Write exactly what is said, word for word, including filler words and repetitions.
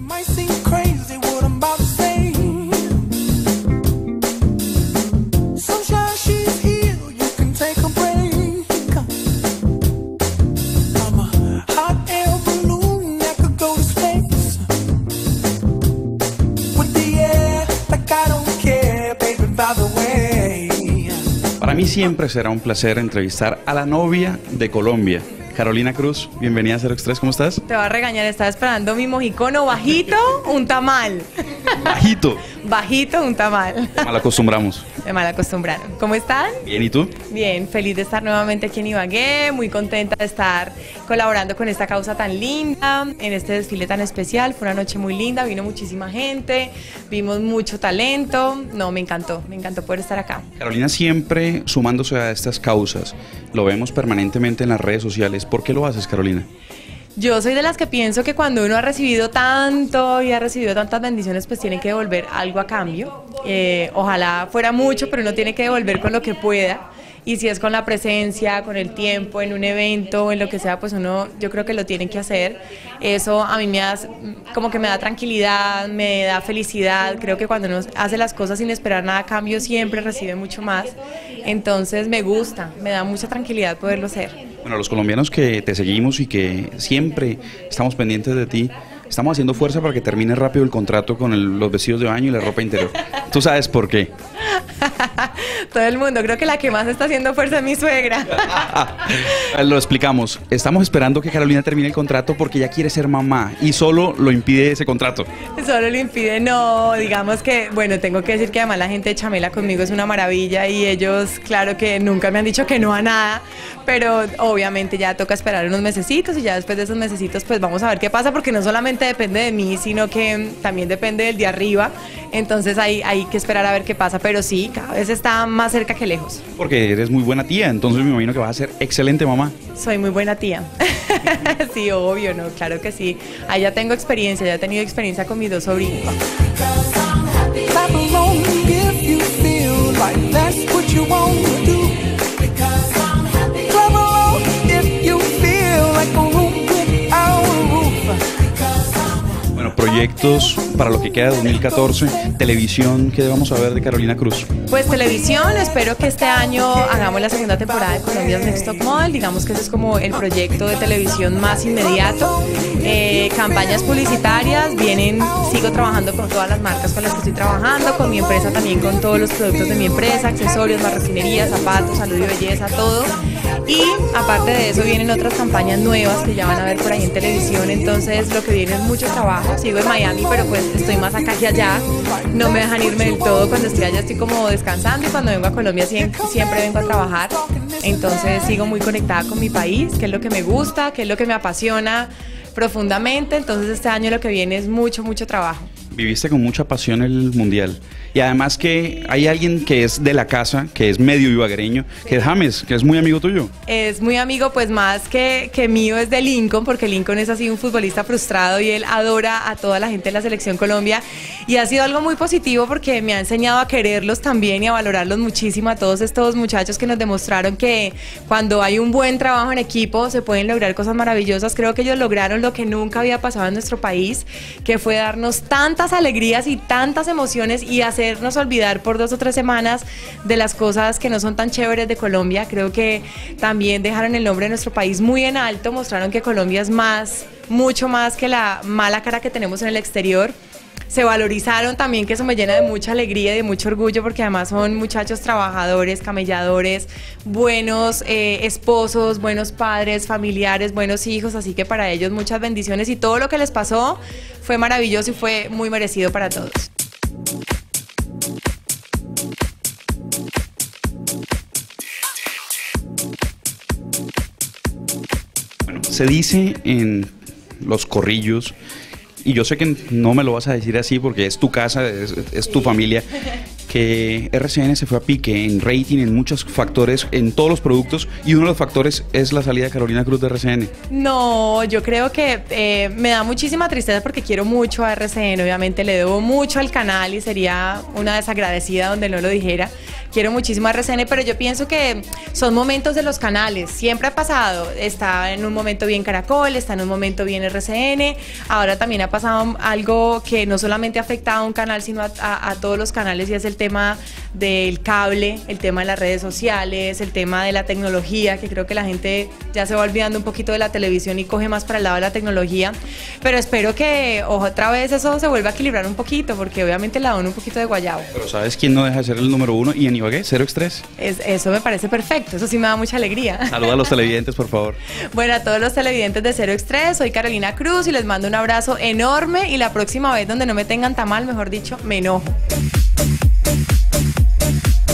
Para mí siempre será un placer entrevistar a la novia de Colombia, Carolina Cruz. Bienvenida a Cero Estrés, ¿cómo estás? Te va a regañar, estaba esperando mi mojicono bajito, un tamal. Bajito. Bajito, un tamal. Mal acostumbramos. Me mal acostumbraron. ¿Cómo están? Bien, ¿y tú? Bien, feliz de estar nuevamente aquí en Ibagué, muy contenta de estar colaborando con esta causa tan linda, en este desfile tan especial. Fue una noche muy linda, vino muchísima gente, vimos mucho talento. No, me encantó, me encantó poder estar acá. Carolina siempre sumándose a estas causas, lo vemos permanentemente en las redes sociales. ¿Por qué lo haces, Carolina? Yo soy de las que pienso que cuando uno ha recibido tanto y ha recibido tantas bendiciones, pues tiene que devolver algo a cambio. Eh, ojalá fuera mucho, pero uno tiene que devolver con lo que pueda. Y si es con la presencia, con el tiempo, en un evento, en lo que sea, pues uno, yo creo que lo tiene que hacer. Eso a mí me da, como que me da tranquilidad, me da felicidad. Creo que cuando uno hace las cosas sin esperar nada a cambio, siempre recibe mucho más. Entonces me gusta, me da mucha tranquilidad poderlo hacer. Bueno, los colombianos que te seguimos y que siempre estamos pendientes de ti, estamos haciendo fuerza para que termine rápido el contrato con el, los vestidos de baño y la ropa interior. ¿Tú sabes por qué? Todo el mundo, creo que la que más está haciendo fuerza es mi suegra. Lo explicamos, estamos esperando que Carolina termine el contrato porque ella quiere ser mamá y solo lo impide ese contrato. Solo lo impide, no, digamos que, bueno, tengo que decir que además la gente de Chamela conmigo es una maravilla y ellos, claro que nunca me han dicho que no a nada, pero obviamente ya toca esperar unos mesecitos y ya después de esos mesecitos pues vamos a ver qué pasa, porque no solamente depende de mí, sino que también depende del de arriba, entonces hay, hay que esperar a ver qué pasa, pero sí, cada vez está más cerca que lejos. Porque eres muy buena tía, entonces me imagino que vas a ser excelente mamá. Soy muy buena tía. Sí, obvio, no, claro que sí. Ahí ya tengo experiencia, ya he tenido experiencia con mis dos sobrinos. Proyectos para lo que queda de dos mil catorce, televisión, ¿qué vamos a ver de Carolina Cruz? Pues televisión, espero que este año hagamos la segunda temporada de Colombia's Next Top Model, digamos que ese es como el proyecto de televisión más inmediato. Eh, campañas publicitarias, vienen, sigo trabajando con todas las marcas con las que estoy trabajando, con mi empresa también, con todos los productos de mi empresa, accesorios, marroquinería, zapatos, salud y belleza, todo. Y aparte de eso vienen otras campañas nuevas que ya van a ver por ahí en televisión, entonces lo que viene es mucho trabajo. Sigo en Miami, pero pues estoy más acá que allá, no me dejan irme del todo, cuando estoy allá estoy como descansando y cuando vengo a Colombia siempre, siempre vengo a trabajar, entonces sigo muy conectada con mi país, que es lo que me gusta, que es lo que me apasiona profundamente, entonces este año lo que viene es mucho, mucho trabajo. Viviste con mucha pasión el mundial y además que hay alguien que es de la casa, que es medio ibaguereño, que es James, que es muy amigo tuyo. Es muy amigo, pues más que, que mío es de Lincoln, porque Lincoln es así un futbolista frustrado y él adora a toda la gente de la Selección Colombia y ha sido algo muy positivo porque me ha enseñado a quererlos también y a valorarlos muchísimo, a todos estos muchachos que nos demostraron que cuando hay un buen trabajo en equipo se pueden lograr cosas maravillosas. Creo que ellos lograron lo que nunca había pasado en nuestro país, que fue darnos tantas alegrías y tantas emociones y hacernos olvidar por dos o tres semanas de las cosas que no son tan chéveres de Colombia. Creo que también dejaron el nombre de nuestro país muy en alto, mostraron que Colombia es más, mucho más que la mala cara que tenemos en el exterior. Se valorizaron también, que eso me llena de mucha alegría y de mucho orgullo, porque además son muchachos trabajadores, camelladores, buenos eh, esposos, buenos padres, familiares, buenos hijos, así que para ellos muchas bendiciones y todo lo que les pasó fue maravilloso y fue muy merecido para todos. Bueno, se dice en los corrillos, y yo sé que no me lo vas a decir así porque es tu casa, es, es tu familia, que que R C N se fue a pique en rating, en muchos factores, en todos los productos, y uno de los factores es la salida de Carolina Cruz de R C N. No, yo creo que eh, me da muchísima tristeza porque quiero mucho a R C N, obviamente le debo mucho al canal y sería una desagradecida donde no lo dijera. Quiero muchísimo a R C N, pero yo pienso que son momentos de los canales, siempre ha pasado, está en un momento bien Caracol, está en un momento bien R C N, ahora también ha pasado algo que no solamente afecta a un canal, sino a, a, a todos los canales, y es el tema del cable, el tema de las redes sociales, el tema de la tecnología, que creo que la gente ya se va olvidando un poquito de la televisión y coge más para el lado de la tecnología, pero espero que otra vez eso se vuelva a equilibrar un poquito, porque obviamente le da un poquito de guayabo. Pero ¿sabes quién no deja de ser el número uno? Y en Ibagué, Cero Extrés. Es, eso me parece perfecto, eso sí me da mucha alegría. Saluda a los televidentes, por favor. Bueno, a todos los televidentes de Cero Extrés, soy Carolina Cruz y les mando un abrazo enorme, y la próxima vez donde no me tengan tan mal, mejor dicho, me enojo.